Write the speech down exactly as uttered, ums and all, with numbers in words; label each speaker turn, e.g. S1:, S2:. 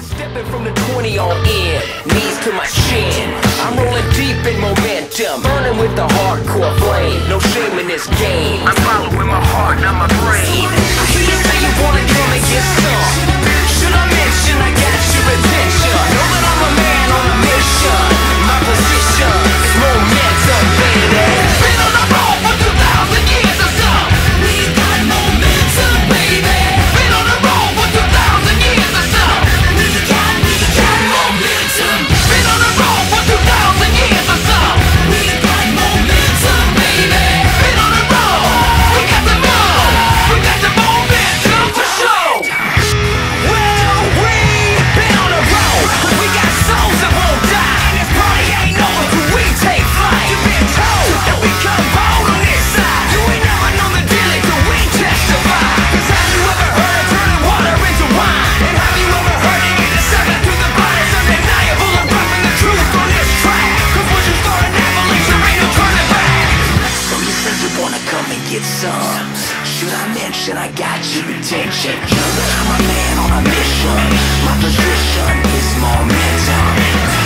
S1: Stepping from the twenty on in, knees to my chin. I'm rolling deep in momentum, burning with the hardcore flame. No shame in this game. I'm following my heart, not my brain. I hear you say you wanna come and get some. Should I mention I got your attention? Know that I'm a man on a mission. My position is momentum, baby. Been on the road for two thousand years or so. We got momentum, baby. Been on the road for two thousand years or so. We got, we got momentum. Been on the road for two thousand years or so. We got momentum, baby. Been on the road. We got the move. We got the momentum for sure. Well, we've been on the road, 'cause we got souls that won't die. And this party ain't over till we take flight. You've been told that we come bold on this side. You ain't never known the deal till we testify. 'Cause have you ever heard of turning water into wine? And have you ever heard it get a second through the blind? It's undeniable, I'm rapping the truth on this track. 'Cause once you start an avalanche, there ain't no turning back. So you say you wanna come and get some. Should I mention I got your attention? Know that I'm a man on a mission. My position is momentum.